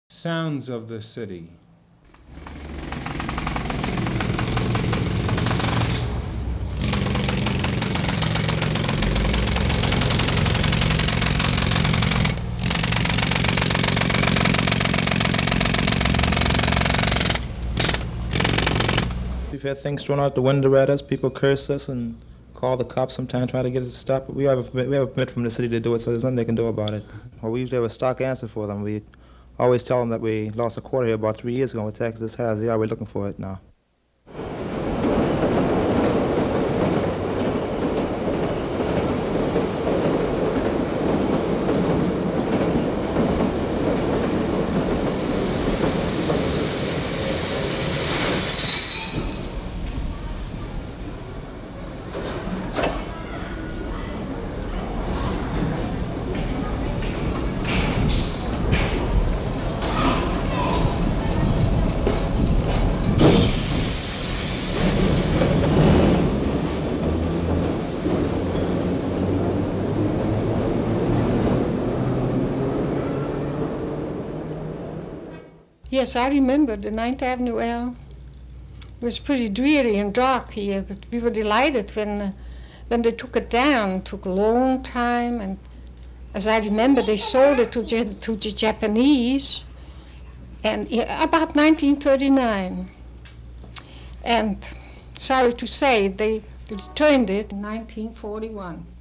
Sounds of the city. We've had things thrown out the window at us, people curse us and call the cops sometimes, try to get us to stop. But we have a permit from the city to do it, so there's nothing they can do about it. Well, we usually have a stock answer for them. We always tell them that we lost a quarter here about 3 years ago with taxes as high as they are. We're looking for it now. Yes, I remember the 9th Avenue L. It was pretty dreary and dark here, but we were delighted when they took it down. It took a long time, and as I remember, they sold it to the Japanese and about 1939. And sorry to say, they returned it in 1941.